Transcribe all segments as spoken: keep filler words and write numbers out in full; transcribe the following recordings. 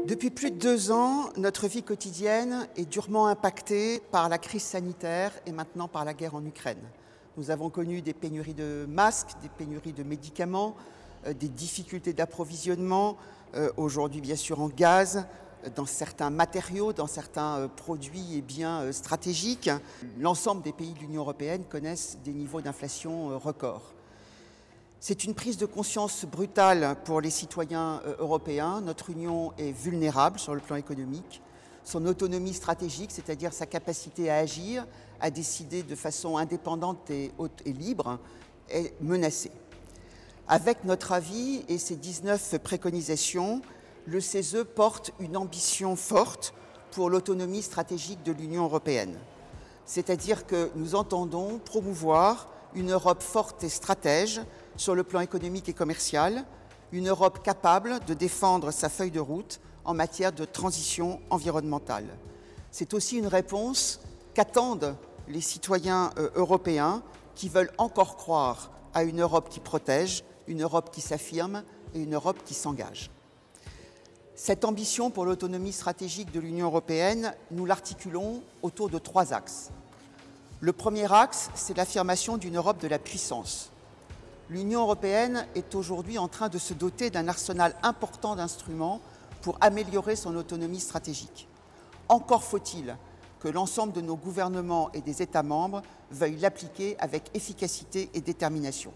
Depuis plus de deux ans, notre vie quotidienne est durement impactée par la crise sanitaire et maintenant par la guerre en Ukraine. Nous avons connu des pénuries de masques, des pénuries de médicaments, euh, des difficultés d'approvisionnement, euh, aujourd'hui bien sûr en gaz, dans certains matériaux, dans certains euh, produits et biens euh, stratégiques. L'ensemble des pays de l'Union européenne connaissent des niveaux d'inflation euh, records. C'est une prise de conscience brutale pour les citoyens européens. Notre Union est vulnérable sur le plan économique. Son autonomie stratégique, c'est-à-dire sa capacité à agir, à décider de façon indépendante et, haute et libre, est menacée. Avec notre avis et ses dix-neuf préconisations, le C E S E porte une ambition forte pour l'autonomie stratégique de l'Union européenne. C'est-à-dire que nous entendons promouvoir une Europe forte et stratège sur le plan économique et commercial, une Europe capable de défendre sa feuille de route en matière de transition environnementale. C'est aussi une réponse qu'attendent les citoyens euh, européens qui veulent encore croire à une Europe qui protège, une Europe qui s'affirme et une Europe qui s'engage. Cette ambition pour l'autonomie stratégique de l'Union européenne, nous l'articulons autour de trois axes. Le premier axe, c'est l'affirmation d'une Europe de la puissance. L'Union européenne est aujourd'hui en train de se doter d'un arsenal important d'instruments pour améliorer son autonomie stratégique. Encore faut-il que l'ensemble de nos gouvernements et des États membres veuillent l'appliquer avec efficacité et détermination.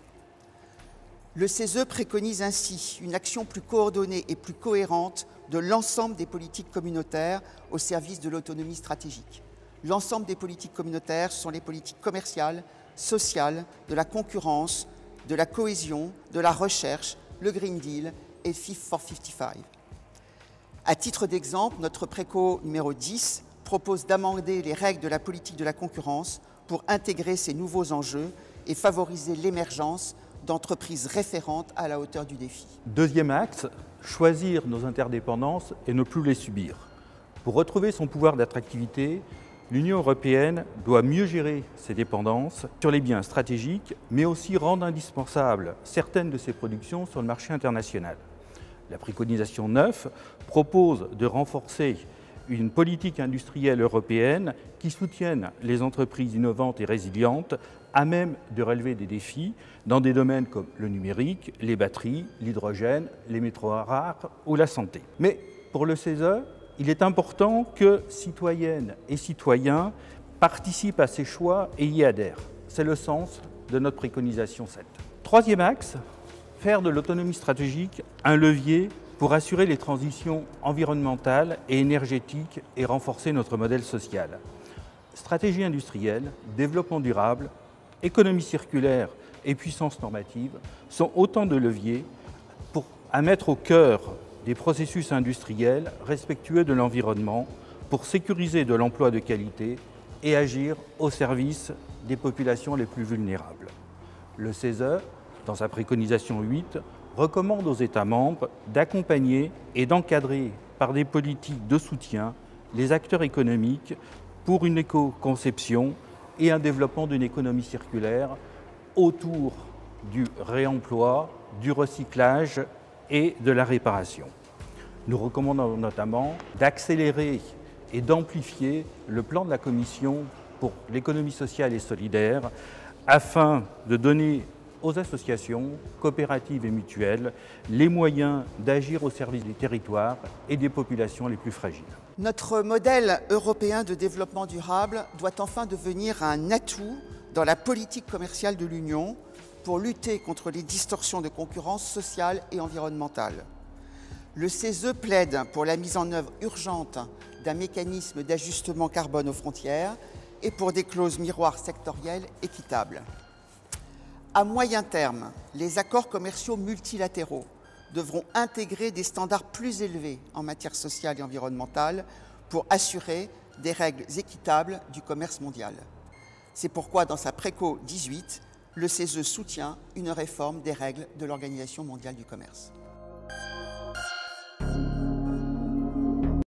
Le C E S E préconise ainsi une action plus coordonnée et plus cohérente de l'ensemble des politiques communautaires au service de l'autonomie stratégique. L'ensemble des politiques communautaires sont les politiques commerciales, sociales, de la concurrence, de la cohésion, de la recherche, le Green Deal et Fit for cinquante-cinq. À titre d'exemple, notre préco numéro dix propose d'amender les règles de la politique de la concurrence pour intégrer ces nouveaux enjeux et favoriser l'émergence d'entreprises référentes à la hauteur du défi. Deuxième axe, choisir nos interdépendances et ne plus les subir. Pour retrouver son pouvoir d'attractivité, l'Union européenne doit mieux gérer ses dépendances sur les biens stratégiques, mais aussi rendre indispensables certaines de ses productions sur le marché international. La préconisation neuf propose de renforcer une politique industrielle européenne qui soutienne les entreprises innovantes et résilientes à même de relever des défis dans des domaines comme le numérique, les batteries, l'hydrogène, les métaux rares ou la santé. Mais pour le C E S E, il est important que citoyennes et citoyens participent à ces choix et y adhèrent. C'est le sens de notre préconisation sept. Troisième axe, faire de l'autonomie stratégique un levier pour assurer les transitions environnementales et énergétiques et renforcer notre modèle social. Stratégie industrielle, développement durable, économie circulaire et puissance normative sont autant de leviers pour, à mettre au cœur des processus industriels respectueux de l'environnement pour sécuriser de l'emploi de qualité et agir au service des populations les plus vulnérables. Le C E S E, dans sa préconisation huit, recommande aux États membres d'accompagner et d'encadrer par des politiques de soutien les acteurs économiques pour une éco-conception et un développement d'une économie circulaire autour du réemploi, du recyclage et de la réparation. Nous recommandons notamment d'accélérer et d'amplifier le plan de la Commission pour l'économie sociale et solidaire afin de donner aux associations, coopératives et mutuelles les moyens d'agir au service des territoires et des populations les plus fragiles. Notre modèle européen de développement durable doit enfin devenir un atout dans la politique commerciale de l'Union pour lutter contre les distorsions de concurrence sociale et environnementale. Le C E S E plaide pour la mise en œuvre urgente d'un mécanisme d'ajustement carbone aux frontières et pour des clauses miroirs sectorielles équitables. À moyen terme, les accords commerciaux multilatéraux devront intégrer des standards plus élevés en matière sociale et environnementale pour assurer des règles équitables du commerce mondial. C'est pourquoi, dans sa préco dix-huit, le C E S E soutient une réforme des règles de l'Organisation mondiale du commerce.